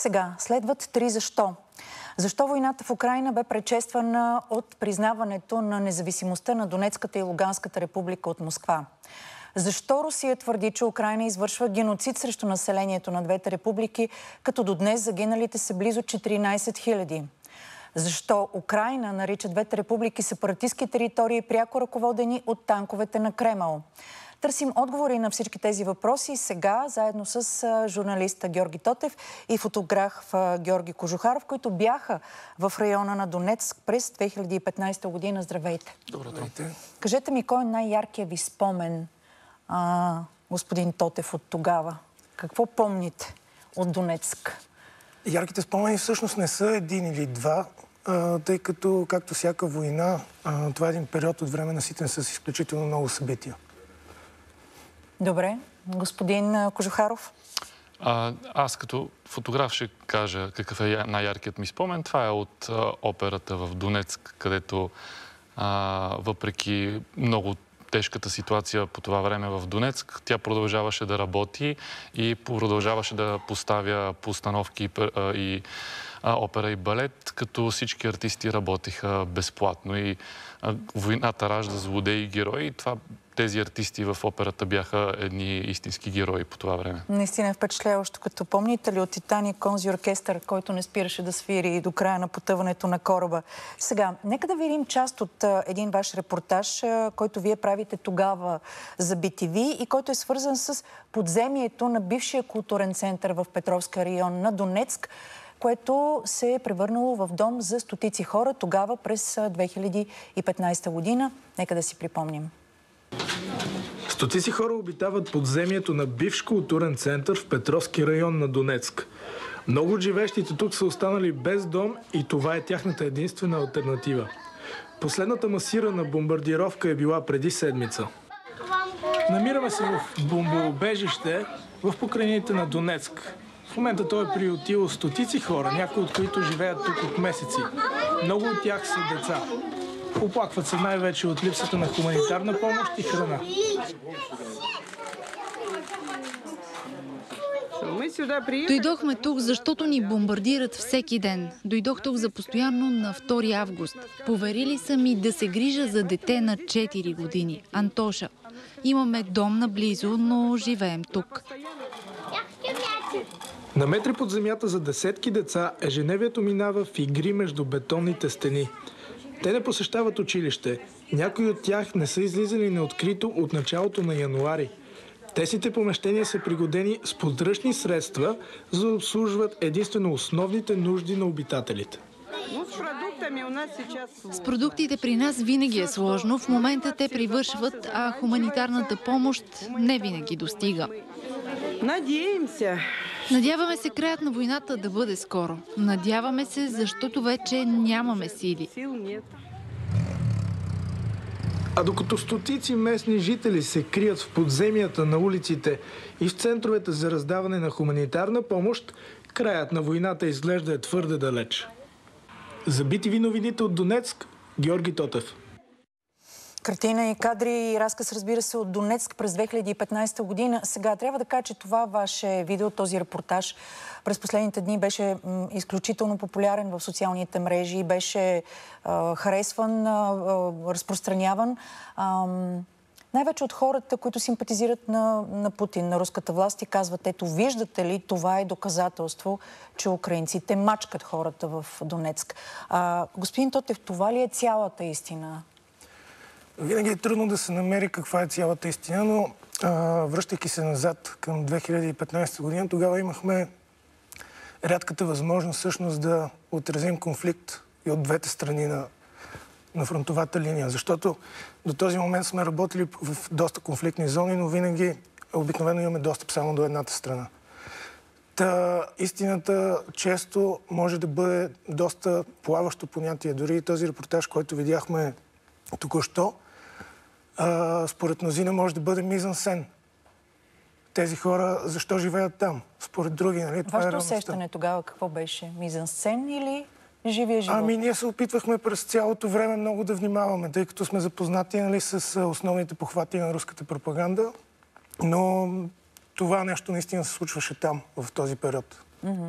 Сега следват три защо. Защо войната в Украйна бе предшествана от признаването на независимостта на Донецката и Луганската република от Москва? Защо Русия твърди, че Украйна извършва геноцид срещу населението на двете републики, като до днес загиналите са близо 14 000? Защо Украйна нарича двете републики сепаратистки територии, пряко ръководени от танковете на Кремъл? Търсим отговори на всички тези въпроси сега, заедно с журналиста Георги Тотев и фотограф Георги Кожухаров, които бяха в района на Донецк през 2015 година. Здравейте! Здравейте! Кажете ми, кой е най-яркият ви спомен, господин Тотев, от тогава? Какво помните от Донецк? Ярките спомени всъщност не са един или два, тъй като, както всяка война, това е един период от време наситен с изключително много събития. Добре. Господин Кожухаров? Аз като фотограф ще кажа какъв е най-яркият ми спомен. Това е от операта в Донецк, където въпреки много тежката ситуация по това време в Донецк, тя продължаваше да работи и продължаваше да поставя постановки и опера и балет, като всички артисти работиха безплатно. И войната ражда злодеи и герои. Тези артисти в операта бяха едни истински герои по това време. Наистина е впечатляващо, като помните ли от Титаник онзи оркестър, който не спираше да свири до края на потъването на кораба. Сега, нека да видим част от един ваш репортаж, който вие правите тогава за BTV и който е свързан с подземието на бившия културен център в Петровския район на Донецк, което се е превърнало в дом за стотици хора тогава през 2015 година. Нека да си припомним. Стотици хора обитават подземието на бивш културен център в Петровски район на Донецк. Много от живеещите тук са останали без дом и това е тяхната единствена алтернатива. Последната масирана бомбардировка е била преди седмица. Намираме се в бомбоубежище в покрайнините на Донецк. В момента той е приютил стотици хора, някои от които живеят тук от месеци. Много от тях са деца. Оплакват се най-вече от липсата на хуманитарна помощ и храна. Дойдохме тук, защото ни бомбардират всеки ден. Дойдох тук за постоянно на 2 август. Поверили са ми да се грижа за дете на 4 години, Антоша. Имаме дом наблизо, но живеем тук. На метри под земята за десетки деца ежедневието минава в игри между бетонните стени. Те не посещават училище. Някои от тях не са излизали неоткрито от началото на януари. Тесните помещения са пригодени с подръчни средства, за да обслужват единствено основните нужди на обитателите. С продуктите при нас винаги е сложно. В момента те привършват, а хуманитарната помощ не винаги достига. Надяваме се краят на войната да бъде скоро. Надяваме се, защото вече нямаме сили. А докато стотици местни жители се крият в подземията на улиците и в центровете за раздаване на хуманитарна помощ, краят на войната изглежда твърде далеч. За BTV новините от Донецк, Георги Тотев. Картина и кадри и разказ, разбира се, от Донецк през 2015 година. Сега трябва да кажа, че това ваше видео, този репортаж през последните дни беше изключително популярен в социалните мрежи, беше харесван, разпространяван. Най-вече от хората, които симпатизират на Путин, на руската власт и казват, ето, виждате ли, това е доказателство, че украинците мачкат хората в Донецк. Господин Тотев, това ли е цялата истина? Винаги е трудно да се намери каква е цялата истина, но връщайки се назад към 2015 година, тогава имахме рядката възможност всъщност да отразим конфликт и от двете страни на фронтовата линия. Защото до този момент сме работили в доста конфликтни зони, но винаги обикновено имаме достъп само до едната страна. Истината често може да бъде доста плаващо понятие. Дори и този репортаж, който видяхме току-що, според мнозина може да бъде мизансцен. Тези хора защо живеят там? Според други, нали? Вашето усещане тогава какво беше? Мизансцен или живия живот? Ние се опитвахме през цялото време много да внимаваме, тъй като сме запознати, нали, с основните похвати на руската пропаганда, но това нещо наистина се случваше там, в този период.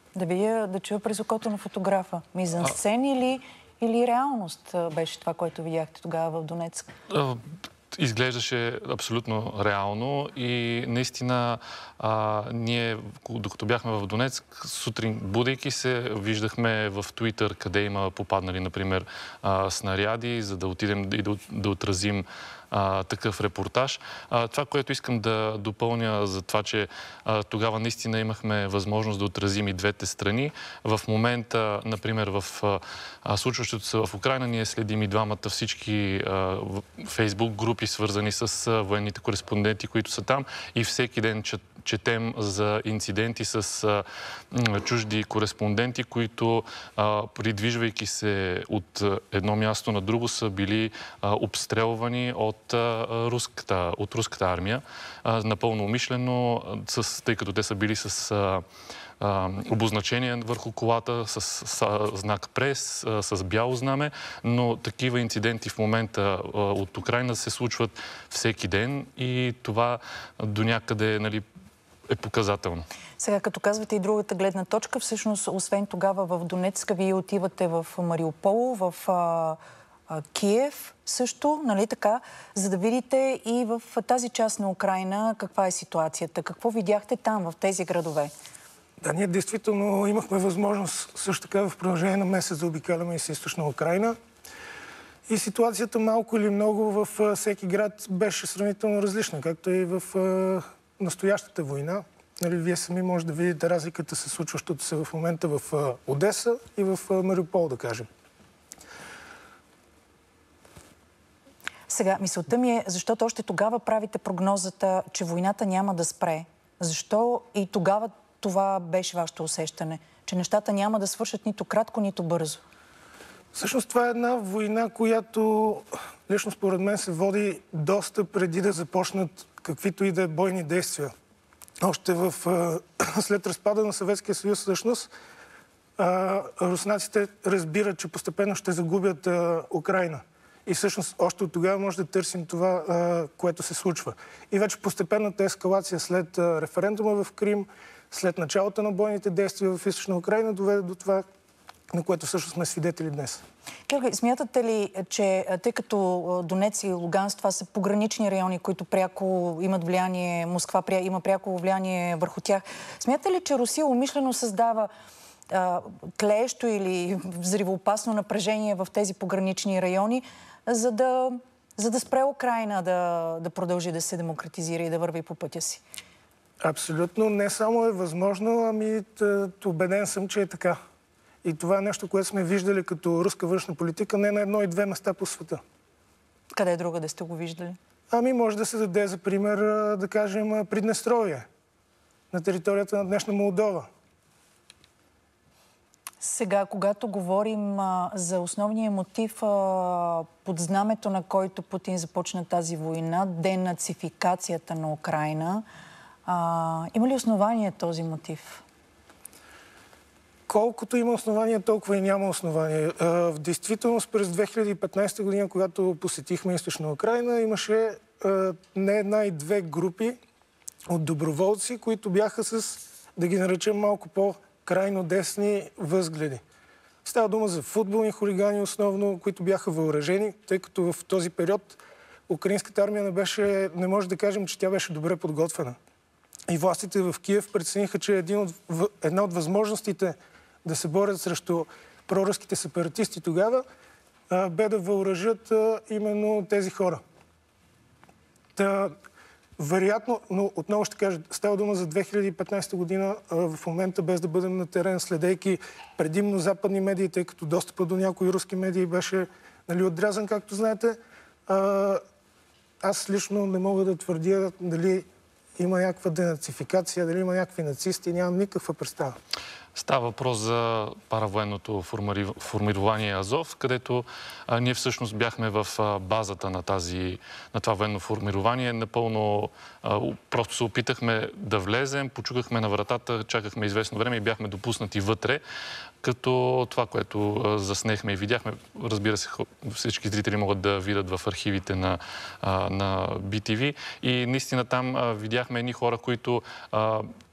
Да видя, да чуя през окото на фотографа. Мизансцен или реалност беше това, което видяхте тогава в Донецк? Изглеждаше абсолютно реално и наистина ние, докато бяхме в Донецк, сутрин будейки се, виждахме в Twitter къде има попаднали, например, снаряди, за да отидем и да отразим такъв репортаж. Това, което искам да допълня за това, че тогава наистина имахме възможност да отразим и двете страни. В момента, например, в случващото се в Украйна, ние следим и двамата всички фейсбук групи, свързани с военните кореспонденти, които са там, и всеки ден четем за инциденти с чужди кореспонденти, които, придвижвайки се от едно място на друго, са били обстрелвани от руската армия. Напълно умишлено, тъй като те са били с обозначение върху колата, с знак прес, с бяло знаме, но такива инциденти в момента от Украйна се случват всеки ден и това до някъде, нали, е показателно. Сега, като казвате и другата гледна точка, всъщност, освен тогава в Донецка, вие отивате в Мариупол, в Киев също, нали така, за да видите и в тази част на Украйна каква е ситуацията. Какво видяхте там, в тези градове? Да, ние действително имахме възможност също така в продължение на месец да обикаляме и с източна Украйна. И ситуацията малко или много във всеки град беше сравнително различна, както и в настоящата война. Нали, вие сами може да видите разликата се случващото се в момента в Одеса и в Мариупол, да кажем. Сега, мисълта ми е, защото още тогава правите прогнозата, че войната няма да спре. Защо и тогава това беше вашето усещане? Че нещата няма да свършат нито кратко, нито бързо? Всъщност това е една война, която лично според мен се води доста преди да започнат каквито и да е бойни действия. Още след разпада на Съветския съюз, всъщност, руснаците разбират, че постепенно ще загубят Украйна. И всъщност още от тогава може да търсим това, което се случва. И вече постепенната ескалация след референдума в Крим, след началото на бойните действия в източна Украйна, доведе до това, на което всъщност сме свидетели днес. Георги, смятате ли, че тъй като Донецк и Луганск, това са погранични райони, които пряко имат влияние, Москва има пряко влияние върху тях, смятате ли, че Русия умишлено създава тлеещо или взривоопасно напрежение в тези погранични райони, за да спре Украйна да продължи да се демократизира и да върви по пътя си? Абсолютно не само е възможно, ами убеден съм, че е така. И това е нещо, което сме виждали като руска външна политика не на едно и две места по света. Къде друга да сте го виждали? Ами може да се даде за пример, да кажем, Приднестровие, на територията на днешна Молдова. Сега, когато говорим за основния мотив под знамето, на който Путин започна тази война, денацификацията на Украйна, има ли основание този мотив? Колкото има основания, толкова и няма основания. В действителност през 2015 година, когато посетихме източна Украйна, имаше не една и две групи от доброволци, които бяха с, да ги наречем, малко по-крайно десни възгледи. Става дума за футболни хулигани основно, които бяха въоръжени, тъй като в този период украинската армия не може да кажем, че тя беше добре подготвена. И властите в Киев прецениха, че една от възможностите да се борят срещу проруските сепаратисти тогава бе да въоръжат именно тези хора. Вероятно, но отново ще кажа, става дума за 2015 година, в момента без да бъдем на терен, следейки предимно западни медии, тъй като достъпът до някои руски медии беше отрязан, както знаете. Аз лично не мога да твърдя дали има някаква денацификация, дали има някакви нацисти, нямам никаква представа. Става въпрос за паравоенното формирование Азов, където ние всъщност бяхме в базата на това военно формирование. Напълно просто се опитахме да влезем, почукахме на вратата, чакахме известно време и бяхме допуснати вътре. Като това, което заснехме и видяхме, разбира се, всички зрители могат да видят в архивите на BTV. И наистина там видяхме едни хора, които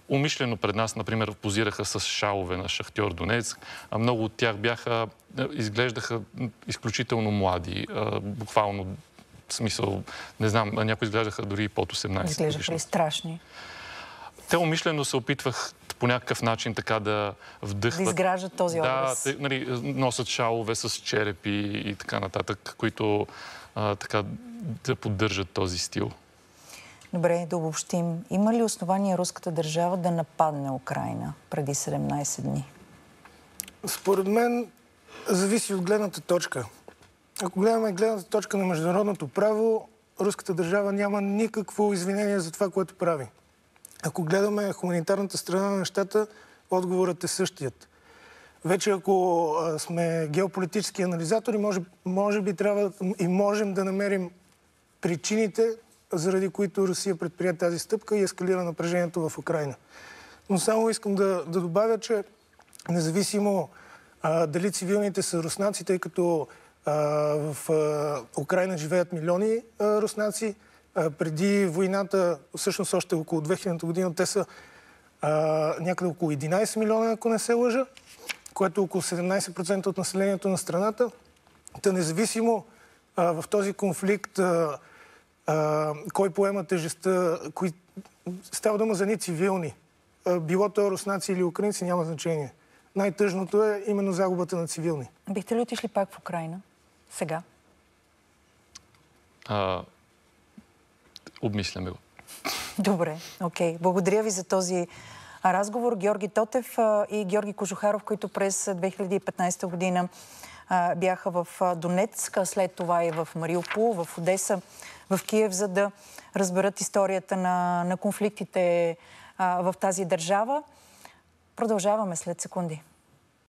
умишлено пред нас, например, позираха с шалове на Шахтьор Донецк, а много от тях изглеждаха изключително млади, буквално в смисъл, не знам, някои изглеждаха дори и под 18. Изглеждаха ли страшни? Те умишлено се опитвах по някакъв начин така да вдъхват... Да изграждат този образ. Да, нали, носят шалове с черепи и така нататък, които така да поддържат този стил. Добре, да обобщим. Има ли основание руската държава да нападне Украйна преди 17 дни? Според мен зависи от гледната точка. Ако гледаме гледната точка на международното право, руската държава няма никакво извинение за това, което прави. Ако гледаме хуманитарната страна на нещата, отговорът е същият. Вече ако сме геополитически анализатори, може би трябва и можем да намерим причините, заради които Русия предприе тази стъпка и ескалира напрежението в Украйна. Но само искам да добавя, че независимо дали цивилните са руснаци, тъй като в Украйна живеят милиони руснаци, преди войната, всъщност още около 2000 година, те са някъде около 11 милиона, ако не се лъжа, което е около 17% от населението на страната. Та независимо в този конфликт кой поема тежестта, става дума за цивилни. Било то руснаци или украинци, няма значение. Най-тъжното е именно загубата на цивилни. Бихте ли отишли пак в Украйна? Сега? Обмисляме го. Добре, окей. Благодаря ви за този разговор. Георги Тотев и Георги Кожухаров, които през 2015 година бяха в Донецк, след това и в Мариупол, в Одеса, в Киев, за да разберат историята на конфликтите в тази държава. Продължаваме след секунди.